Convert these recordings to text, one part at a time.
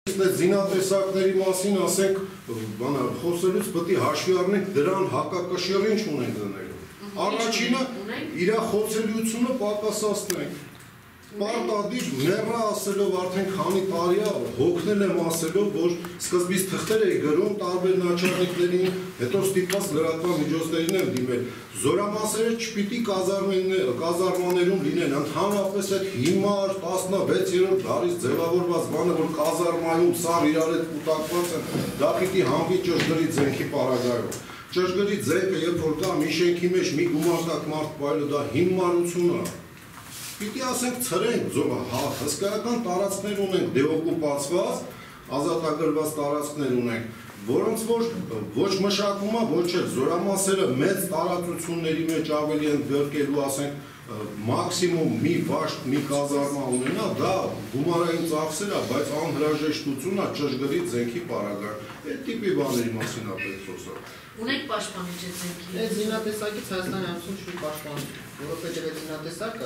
Զինատեսակների մասին ասենք, խոսելուց պետք է հաշվի առնենք դրան հակակշիռ ինչ ունենք դնելու։ Առաջինը իր խոցելիությունը պակասացնենք։ Պարտադիր մեռա ասելով արդեն քանի տարի է հոգնել եմ ասելով, որ սկզբից թղթեր էի գրում տարբեր նախարարներին, հետո ստիպված լրատվական միջոցներին եմ դիմել։ Զորամասերը չպիտի կազարմաներում լինեն, ընդհանրապես այդ հիմար 16-րդ դարից ձևավորված բանը, որ կազարմայում սաղ իրար հետ կուտակված են, դա պիտի հանվի ճշգրիտ զենքի պարագայում։ Ճշգրիտ զենքը, երբ որ կա մի շենքի մեջ մի գումարտակ մարդ պայլը, դա հիմարություն է։ Պիտի ասենք ցրենք հսկայական տարածքներ ունենք դեօկուպացված, ազատագրված տարածքներ ունենք, որոնց որ ոչ մշակում է, ոչ էլ զորամասերը մեծ տարածությունների մեջ ավելի են գրկելու, ասենք մաքսիմում մի վաշտ, մի կազարմա ունենա, դա գումարային ծախսեր է, բայց անհրաժեշտություն է ճշգրիտ զենքի պարագայում։ Այդ տիպի բաների մասին է պետք խոսալ։ Ունեք պաշտպանիչ այդ զենքի։ Այդ զինատեսակից Հայաստանի Հանրապետություն չի պաշտպանում, որովհետև այդ զինատեսակը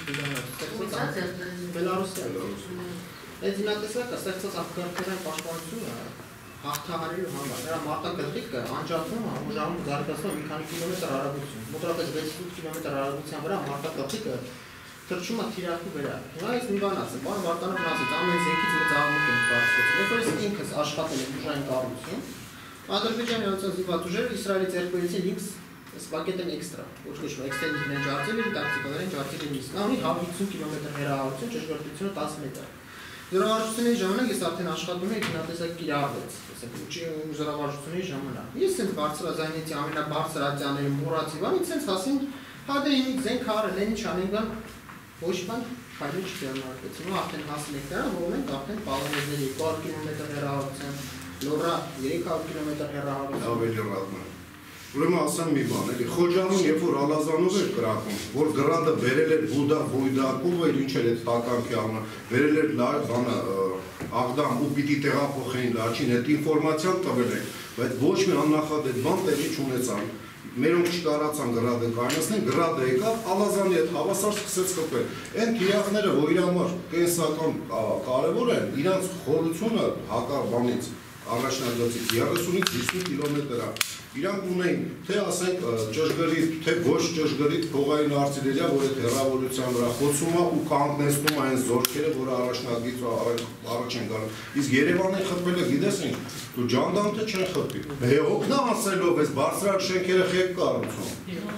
Բելարուսիա։ Այդ զինատեսակը ստեղծած արտադրության պաշտպանությունը հաղթահարելու համար, նրա մարտակղզիկը անջատվում է, ուժանում զարգացնում մի քանի կիլոմետր արագություն, մոտավորապես 6-8 կիլոմետր արագության վրա մարտակղզիկը թռչում է թիրախու վրա։ Հիմա ես մի բան ասեմ, պարոն Վարդանովն ասեց, ամեն զենքից մեծ աղմուկ են բարձրացել։ Երբ որ ես ինքս աշխատել եմ ուժային կառույցում, Ադրբեջանի օծանձիվատ ուժերը Իսրայելի ձեռք բերեցին Lynx Spaghetti Extra, ոչ կոչվում extended range artillery, tactical range artillery. Նա ունի 150 կմ հեռահարություն, ճշգրտությունը 10 մետր։ Զորավարժությունների ժամանակ ես արդեն աշխատում եմ գնահատեսակ կիրառվեց, ասենք զորավարժությունների ժամանակ։ Ես ինձ բարձրաձայնեցի ամենաբարձր ատյանների մուրացի բանից ինձ ասին, հա դե ինձ զենք արել են, ինչ անենք բան, ոչ բան քայլի չդեռնարկեց։ Հիմա արդեն հասել ենք դրան, որ մենք արդեն պալանեզների 200 կմ հեռահարության, լոռա 300 կմ հեռահարություն։ Ավելի ռազմը։ Ուրեմն ասեմ մի բան, էլի Խոջանում երբ որ Ալազանով էր կրակում, որ գրանդը վերել էր Բույդակով էր ինչ էր այդ տականքի անունը, վերել էր բանը Աղդամ ու պիտի տեղափոխեին Լաչին, այդ ինֆորմացիան տվել են, բայց ոչ մի աննախադեպ բան տեղի չունեցան։ Մերոնք չկարացան գրադը կայացնեն, գրադը եկավ, Ալազանի հետ հավասար սկսեց խփել։ Այն թիրախները, որ իր համար կենսական կարևոր են, իրանց խորությունը հակաբանից առաջնագծից 30-ից 50 կիլոմետր է։ Իրանք ունեին, թե ասենք ճշգրիտ, թե ոչ ճշգրիտ փողային արտիլերիա, որ այդ հեռավորության վրա խոցում է ու կանգնեցնում այն զորքերը, որը առաջնագից առաջ են գալու։ Իսկ Երևանի խփելը գիտես ինչ, դու ջանդամը չեն խփի։ Բեօգնա ասելով այս բարձրակ շենքերը խեք կառուցում։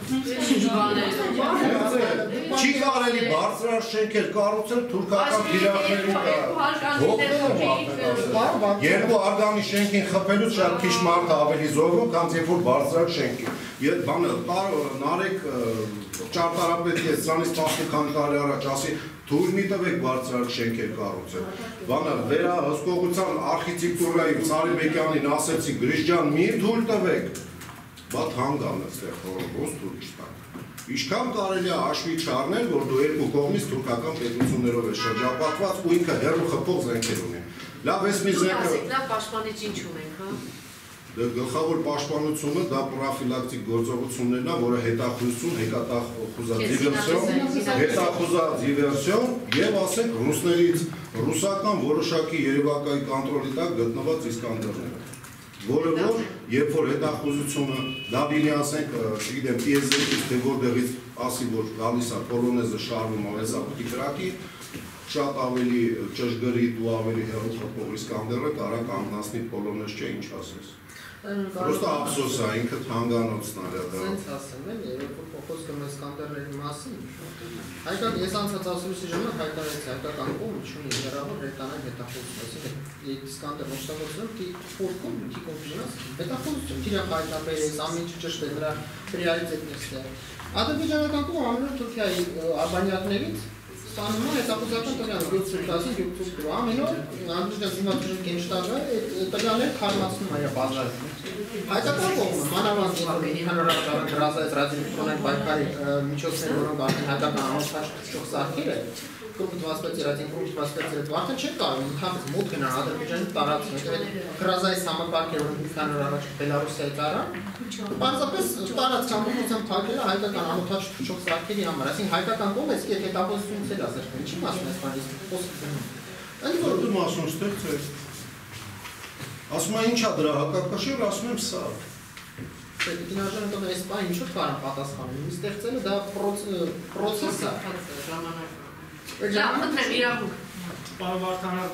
Չի կարելի բարձրակ շենքեր կառուցել թուրքական թիրախներին կա։ Երկու արգանի շենքին խփելուց շատ քիչ մարդ ավելի զոհվում, քան որ բարձրակ շենքի։ Նարեկ ճարտարապետի է սրանից 10 քանի տարի առաջ ասի թույլ մի տվեք բարձրակ շենքեր կառուցել։ Բանը վերահսկողության արխիտեկտուրայի Ցարիբեկյանին ասեցի Գրիշ ջան մի թույլ տվեք։ Բա թանգան այստեղ ոնց թույլ չտան։ Ինչքան կարելի է հաշվի չառնել, որ դու երկու կողմից թուրքական պետություններով ես շրջապատված ու ինքը հեռու խփող զենքեր ունի։ Լավ, ես մի զենքը։ Լավ պաշտպանիչ ինչ ունենք, հա։ Գլխավոր պաշտպանությունը դա պրոֆիլակտիկ գործողություններն է, որը հետախուզություն, հետախուզադիվերսիոն եւ ասենք ռուսներից ռուսական որոշակի երևակայի կոնտրոլի տակ գտնված Իսկանդերները, որը որ երբ որ հետախուզությունը դա լինի ասենք, չգիտեմ, PSZ-ից թե որտեղից ասի որ գալիս է պոլոնեզը շարժում ավելսա պիտի կրակի, շատ ավելի ճշգրիտ ու ավելի հեռու խփող Իսկանդերը կարա կանգնացնի պոլոնեզ չէ ինչ ասես։ Просто ափսոս է, ինքը թանգանոցն է դա։ Սենց ասեմ էլ, երբ որ խոսքը Իսկանդերների մասին, հայկական ես անցած ասուլիսի ժամանակ հայտարարեցի հայկական կողմը չունի հեռավոր հերթանային հետախուզություն, այսինքն Իսկանդեր օգտագործում փորձում թիկունքնաս հետախուզություն, թիրախ հայտնաբերես, ամեն ինչ ճշտ է նրա ռեալիտետն է։ Ադրբեջանական կողմը ամենուր Թուրքիայի արբանյակներից ստանում է հետախուզական տվյալ 7-10 կիլո ամեն օր Ադրբեջան զինվորների կենշտաբը տվյալներ քարմացնում է բազարում։ Հայկական կողմը մանավանդ հանրապետական ռազմայց ռադիոէլեկտրոնային պայքարի միջոցներ, որոնք արդեն հայկական անօթաչող սարքեր են, կոմպուտվածպես իրացին արդեն չեն կարող ընդհանրապես մոտ գնալ Ադրբեջանի տարածքին, քրազայից համակարգերը, որոնք մի քանի օր առաջ Բելարուսիայից արան, պարզապես տարածք ամբողջությամբ փակելը հայկական անօթաչող սարքերի համար, այսինքն հայկական կողմը իսկ եթե հետախուզությունից էլ ասել, ինչի մասն է սպանից խոսքը։ Որտե մասում ստեղծել։ Ասում է ինչա դրա հակակշիռ, ասում եմ սա։ Պետքինաժանը տոն այս բան ինչու կարող պատասխանել։ Ինձ ստեղծելը դա process է։ Ժամանակ իրավունք։ Պարոն Վարդանյան,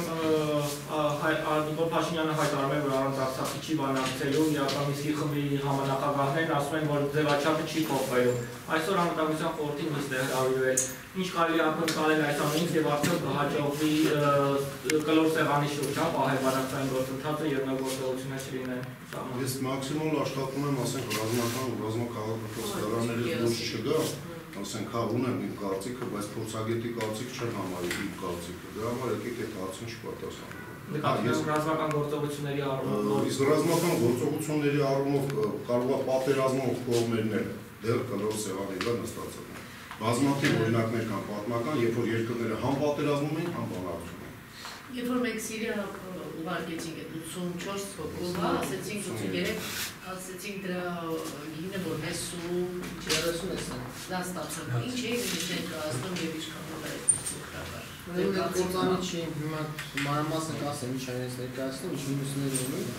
ուրեմն Փաշինյանը հայտարարում է, որ առանց Արցախի չի բանակցելու, իրական իսկի խմբի համանախագահներն ասում են, որ ձևաչափը չի փոխվելու։ Այսօր Անվտանգության խորհրդի նիստ է հրավիրվել։ Ինչ կարելի է ակնկալել այս ամենից եւ արդյոք կհաջողվի կլոր սեղանի շուրջ պահել բանակցային գործընթացը եւ նոր գործողություններ չլինեն։ Ես մաքսիմալ աշխատում եմ, ասենք, ռազմական ու ռազմաքաղաքական ստեղծարաններից դուրս չգա, ասենք, հա ունեմ իմ կարծիքը, բայց փորձագետի կարծիք չեմ համարի իմ կարծիքը։ Դրա համար եկեք այդ հարցին չպատասխանեմ։ Նկատի ռազմական գործողությունների առումով իսկ ռազմական գործողությունների առումով կարող է պատերազմող կողմերն էլ դեռ կլոր սեղանի վրա նստած են։ Բազմաթիվ օրինակներ կան պատմական, երբ որ երկրները համ պատերազմում են, համ բանակցում են։ Երբ որ մենք Սիրիա ուղարկեցինք այդ 84 հոգով, ասեցինք 83, ասեցինք դրա գինը որ 30 դա ստացանք։ Ինչ է մենք կայացնում եւ ինչքան է ցուցակը։ Ուրեմն գործանի չի հիմա մանրամասն կասեմ ինչ այնպես ներկայացնում, ինչ մյուսներ ունի։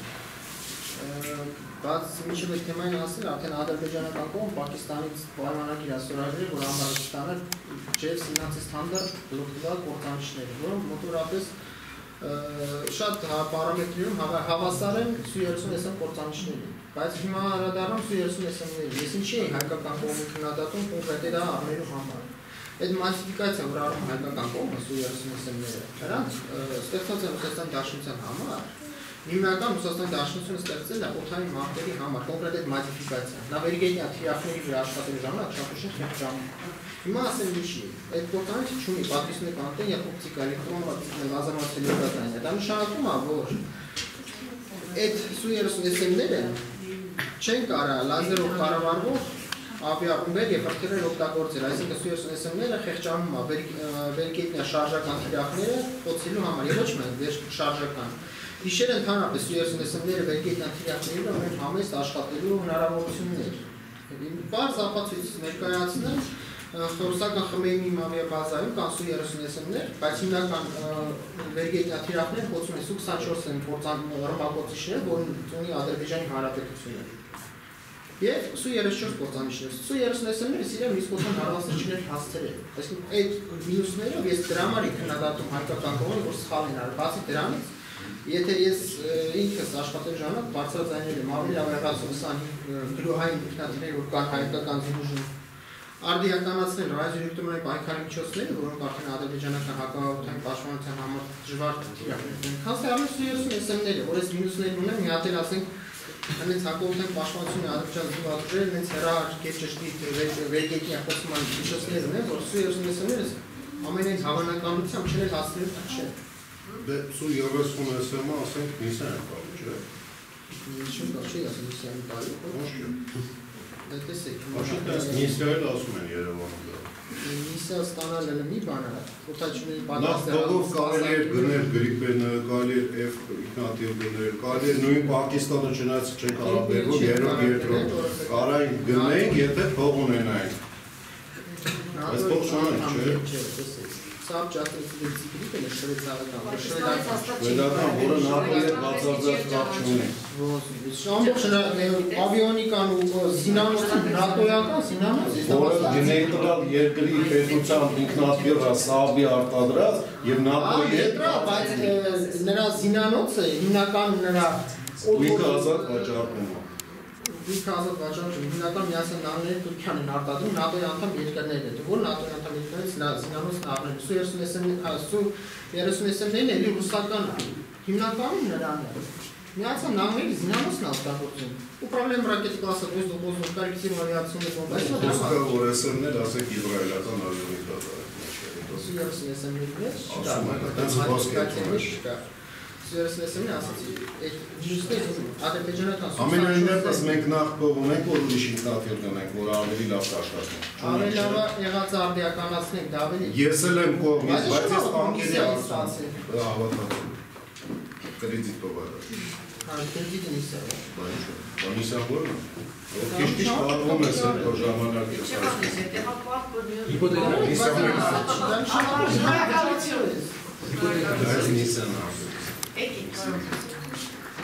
Բայց միշտ այդ թեմային ասել, արդեն ադրբեջանական կողմը Պակիստանից պայմանագիր ասորագրել, որ Ամառստանը ջեր սինացի ստանդարտ բլոկվա կորտանիչները, որոնք մոտորապես շատ պարամետրերում հավասար են Su-30 կորտանիչներին։ Բայց հիմա անդրադառնում Su-30-ներին։ Ես ինչի էի հայկական կողմի քննադատում կոնկրետ դա առնելու համար։ Այդ մասիֆիկացիա, որ առնում հայկական կողմը Su-30-ները, նրանց ստեղծած են Ռուսաստանի Դաշնության համար։ Հիմնական Ռուսաստանի Դաշնությունը ստեղծել է օդային մարտերի համար, կոնկրետ այդ մոդիֆիկացիա։ Նա վերգետնյա թիրախների վրա աշխատելու ժամանակ շատ ուշ է ժամանակ։ Հիմա ասեմ ինչի, այդ կորտանիչը չունի պատվիսնական անտեն եւ օպտիկա էլեկտրոն լազերացիոն դա նշանակում է, որ այդ Su-30-ները չեն կարող լազերով կառավարվող ավիառումներ եւ հրթիռեր օգտագործել, այսինքն Su-30-ները խեղճանում է վերգետնյա շարժական թիրախները օծելու համար եւ ոչ միայն շարժական։ Իշեր ընդհանրապես Su-30-ները վերգետնյա թիրախների վրա ունեն համեստ աշխատելու հնարավորություններ։ Բարձ ապացույց ներկայացնել Ռուսական Խմեյնի ավիաբազայում կան Su-30-ներ, բայց հիմնական վերգետնյա թիրախները հոսում են Su-24 են ռմբակոծիչներ, որն ունի Ադրբեջանի Հանրապետությունը։ Եվ Su-34 կործանիչներ։ Su-30-ները Սիրիայում իսկ ոչինչ հարվածներ հասցրել։ Այսինքն այդ մինուսներով ես դրա համար եմ քննադատում հայկական կողմը, որ սխալ են արել։ Բացի դրանից, եթե ես ինքս աշխատել ժամանակ բարձրաձայնել եմ ավելի լավ եղած 25 գրոհային ինքնաթիռներ, որ կան հայկական զինուժում, արդիականացնել ռադիոէլեկտրոնային պայքարի միջոցները, որոնք արդեն ադրբեջանական հակահաղորդային պաշտպանության համար դժվար թիրախներ են։ Հասարակական Su-30-ները, որ այս մինուսներն ունեն, մի հատ էլ ասենք հենց հակահաղորդային պաշտպանությունը ադրբեջան զինվորները հենց հեռահար կերջշտի վերգետնյա խոսման միջոցներ ունեն, որ Su-30-ները ամենայն հավանականությամբ չեն հասցրել չէ։ Դե Su-30-ը ասենք Նիսան է բարի, չէ՞։ Ինչու՞ չի ասում Նիսան բարի, ոչ։ Տեսեք, Նիսայել ասում են Երևանում։ Նիսա ստանալը մի բան է, օտաչուների պատասխանով կարելի է գնել գրիպենը, կարելի է F ինքնաթիռ գնել, կարելի է նույն Պակիստանը չնայած չեն կարող բերվում երրորդ երկրորդ, կարային գնենք, եթե փող ունենային։ Բայց փող չունենք, չէ՞։ Սա ճարտարապետի գրիպենը շվեյցարական, շվեյցարական, որը ՆԱՏՕ-ի հետ բացարձակ կապ չունի։ Ամբողջ ավիոնիկան ու զինանոցն ՆԱՏՕ-ական զինանոց, որը նեյտրալ երկրի պետության ինքնաթիռը Սաուդի արտադրած եւ ՆԱՏՕ-ի հետ, բայց նրա զինանոցը հիմնական նրա ինքը ազատ վաճառվում է։ Ինքը ազատ վաճառվում, հիմնական Միացյալ Նահանգների Թուրքիան են արտադրում ՆԱՏՕ-ի անդամ երկրներն են, որ ՆԱՏՕ-ի անդամ երկրներից զինանոցն առնել։ Su-30-ներն էլի ռուսական է, հիմնականում նրան է։ Միացյալ Նահանգների զինանոցն արտադրում։ Управление ракеты класса воздух корректируемой авиационной бомбы. Сказал, որ ՍՄ-ներ ասեք իսրայելական ավիոնիկա Su-30-ներ, Su-30-ները ասացի, այդ մյուսները ադրբեջանական ամենայնիվս մենք նախ կողմենք, որ ուրիշ ինքնաթիռ գնենք, որ ավելի լավ կաշխատենք։ Ավելի լավ եղած արդիականացնենք, դա ավելի։ Ես էլ եմ կողմից, բայց ես բանկերի ասացի։ Հավատացում։ Կրեդիտ տվարը։ Կրեդիտը նիսա։ Նիսա որն է։ Քիչ պատմում ես այդ ժամանակը։ Հիպոթեկա Նիսա։ Նիսա։ Եկի,